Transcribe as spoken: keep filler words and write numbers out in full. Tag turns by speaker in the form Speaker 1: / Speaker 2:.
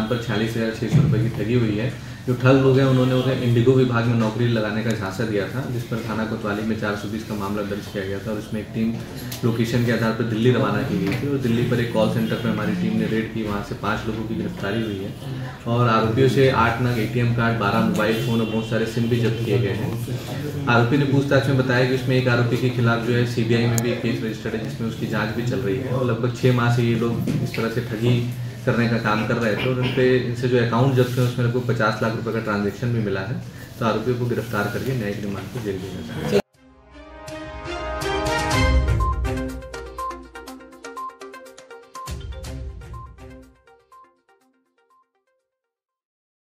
Speaker 1: नाम पर छियालीस हज़ार छः सौ रुपये की ठगी हुई है। जो ठग लोग हैं उन्होंने उन्हें इंडिगो विभाग में नौकरी लगाने का झांसा दिया था, जिस पर थाना कोतवाली में चार सौ बीस का मामला दर्ज किया गया था और उसमें एक टीम लोकेशन के आधार पर दिल्ली रवाना की गई थी और दिल्ली पर एक कॉल सेंटर पर हमारी टीम ने रेड की। वहाँ से पाँच लोगों की गिरफ्तारी हुई है और आरोपियों से आठ नग एटीएम कार्ड, बारह मोबाइल फ़ोन और बहुत सारे सिम भी जब्त किए गए हैं। आरोपी ने पूछताछ में बताया कि उसमें एक आरोपी के खिलाफ जो है सीबीआई में भी एक केस रजिस्टर्ड है, जिसमें उसकी जाँच भी चल रही है और लगभग छः माह से ये लोग इस तरह से ठगी करने का काम कर रहे थे और उनपे इनसे जो अकाउंट जब्त है उसमें लगभग पचास लाख रुपए का ट्रांजैक्शन भी मिला है। तो आरोपियों को गिरफ्तार करके न्यायिक रिमांड पर जेल भेजा जाएगा।